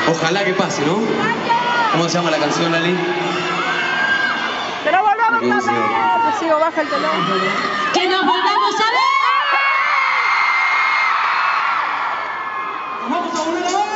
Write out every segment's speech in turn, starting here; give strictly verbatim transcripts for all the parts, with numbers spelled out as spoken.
Ojalá que pase, ¿no? ¿Cómo se llama la canción, Lali? Pero volvamos a ver. Sigo, baja el telón. ¡Que nos volvamos a ver! ¡Nos vamos a volver a ver!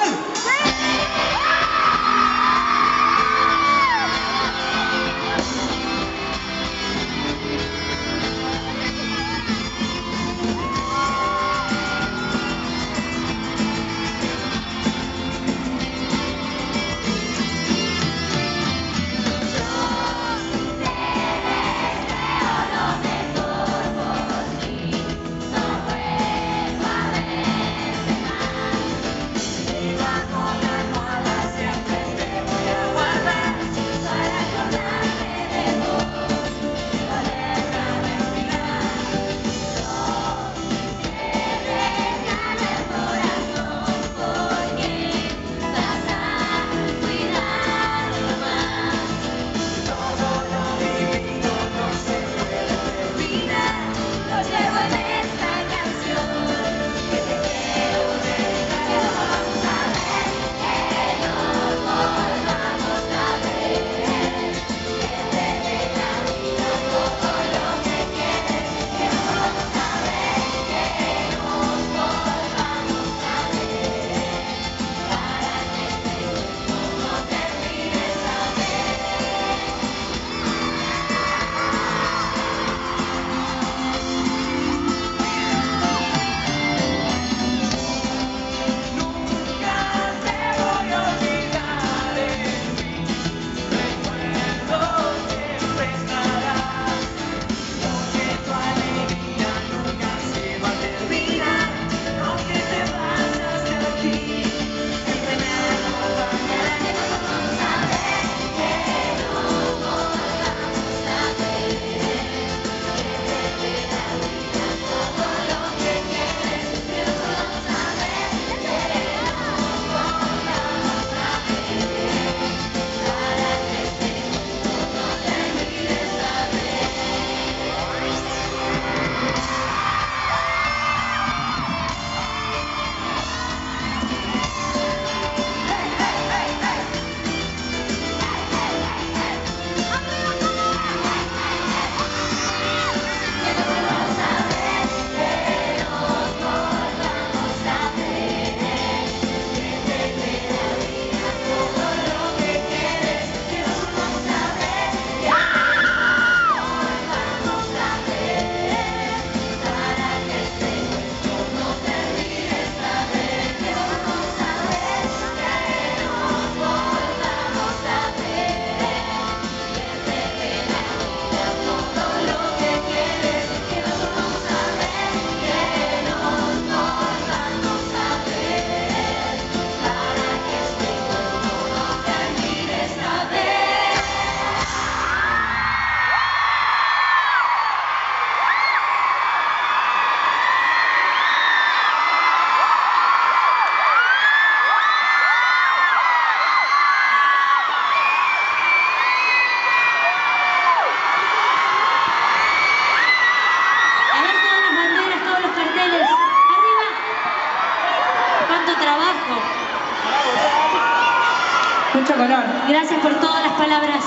Mucho color. Gracias por todas las palabras.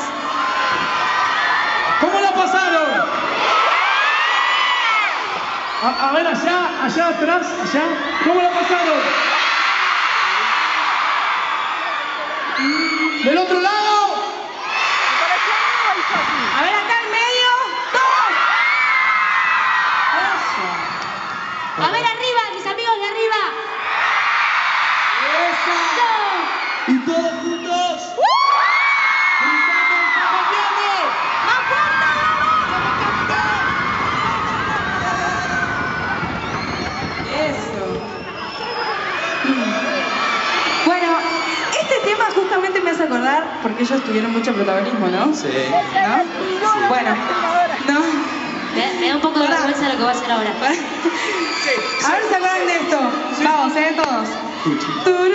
¿Cómo la pasaron? A, a ver, allá, allá atrás, allá. ¿Cómo la pasaron? ¿Del otro lado? A ver, acá en medio. ¡Todos! Eso. A ver arriba, mis amigos de arriba. ¡Eso! Y todos juntos. Justamente me hace acordar, porque ellos tuvieron mucho protagonismo, ¿no? Sí. ¿No? Sí. Bueno, ¿no? Me, me da un poco de vergüenza lo que va a hacer ahora. Sí. A ver si se acuerdan de esto. Vamos, ¿eh? Todos.